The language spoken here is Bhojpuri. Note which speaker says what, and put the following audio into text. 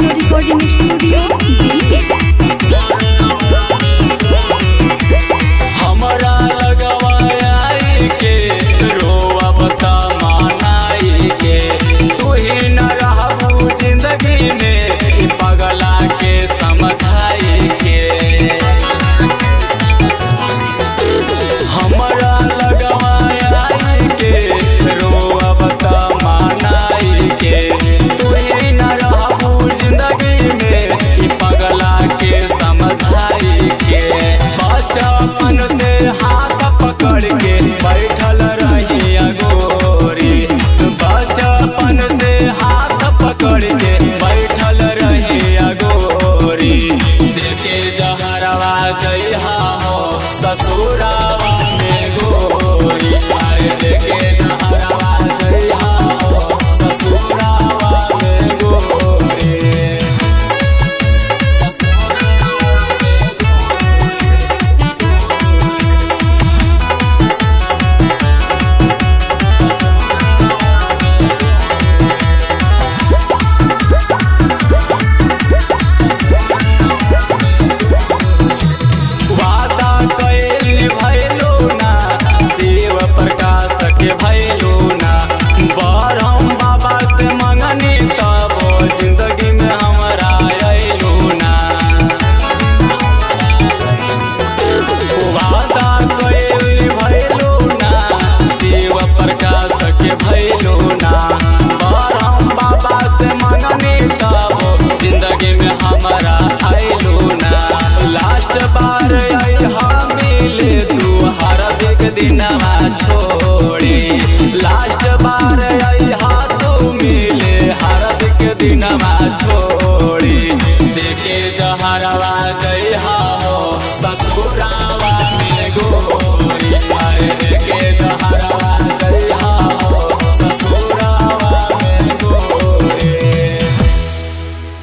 Speaker 1: Vaishno recording studio Delhi.
Speaker 2: हमरा लगवाई के रोवा बता मानाई के तू ही न रहबू जिंदगी में पगला के समझाई के। हमरा लगवाई के रोवा बता मानाई के तू ही न रहबू जिंदगी में पगला के समझाई के। बचपन से हाथ पकड़ के बैठल रही अगोरी, बचपन से हाथ पकड़ के बैठल रही अगोरी। देखे जहरवा जइहा हो ससुरावा में गोरी, देखे जहरवा जइहा हो ससुरावा में गोरी। वादा कैल भैलो ना शिव प्रकाश के भैलो ना, बरहम बाबा से मंगनी तब जिंदगी में हमरा अइलो ना। वादा कैल भैलो ना शिव प्रकाश के भैलो ना, बरहम बाबा से मंगनी तब जिंदगी में हमरा अइलो ना। लास्ट बार अइहा मिले तू हरदिक दिनवा छोड़ी, लास्ट बार अइहा तू मिले हरदिक दिनवा छोड़ी। देखे जहरवा